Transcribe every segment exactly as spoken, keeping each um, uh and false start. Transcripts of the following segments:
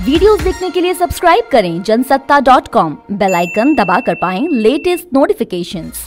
Videos देखने के लिए सब्सक्राइब करें Jansatta dot com, bell icon दबाकर पाएं लेटेस्ट नोटिफिकेशंस।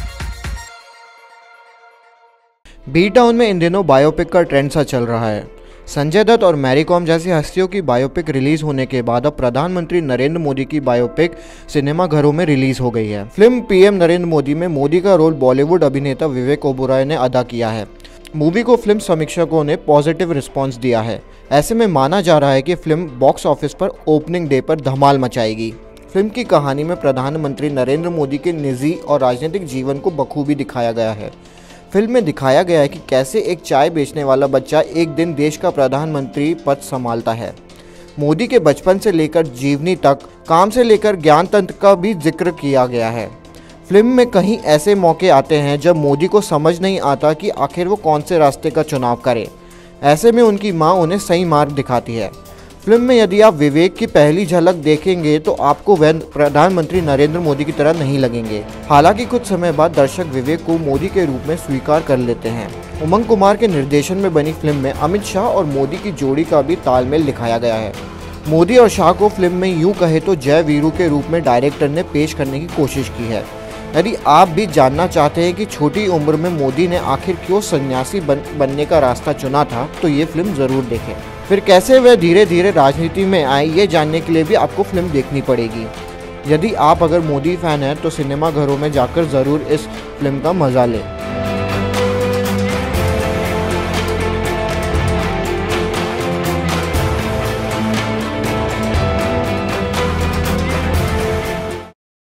बी टाउन में इन दिनों बायोपिक का ट्रेंड सा चल रहा है। संजय दत्त और मैरी कॉम जैसी हस्तियों की बायोपिक रिलीज होने के बाद अब प्रधानमंत्री नरेंद्र मोदी की बायोपिक सिनेमाघरों में रिलीज हो गई है। फिल्म पीएम नरेंद्र मोदी में मोदी का रोल बॉलीवुड अभिनेता विवेक ओबेरॉय ने अदा किया है। मूवी को फिल्म समीक्षकों ने पॉजिटिव रिस्पांस दिया है। ऐसे में माना जा रहा है कि फिल्म बॉक्स ऑफिस पर ओपनिंग डे पर धमाल मचाएगी। फिल्म की कहानी में प्रधानमंत्री नरेंद्र मोदी के निजी और राजनीतिक जीवन को बखूबी दिखाया गया है। फिल्म में दिखाया गया है कि कैसे एक चाय बेचने वाला बच्चा एक दिन देश का प्रधानमंत्री पद संभालता है। मोदी के बचपन से लेकर जीवनी तक, काम से लेकर ज्ञान तंत्र का भी जिक्र किया गया है। फिल्म में कहीं ऐसे मौके आते हैं जब मोदी को समझ नहीं आता कि आखिर वो कौन से रास्ते का चुनाव करे। ऐसे में उनकी मां उन्हें सही मार्ग दिखाती है। फिल्म में यदि आप विवेक की पहली झलक देखेंगे तो आपको वह प्रधानमंत्री नरेंद्र मोदी की तरह नहीं लगेंगे। हालांकि कुछ समय बाद दर्शक विवेक को मोदी के रूप में स्वीकार कर लेते हैं। उमंग कुमार के निर्देशन में बनी फिल्म में अमित शाह और मोदी की जोड़ी का भी तालमेल दिखाया गया है। मोदी और शाह को फिल्म में यूं कहे तो जय वीरू के रूप में डायरेक्टर ने पेश करने की कोशिश की है। यदि आप भी जानना चाहते हैं कि छोटी उम्र में मोदी ने आखिर क्यों सन्यासी बन, बनने का रास्ता चुना था, तो ये फिल्म ज़रूर देखें। फिर कैसे वह धीरे धीरे राजनीति में आए, ये जानने के लिए भी आपको फिल्म देखनी पड़ेगी। यदि आप अगर मोदी फैन हैं तो सिनेमा घरों में जाकर ज़रूर इस फिल्म का मज़ा लें।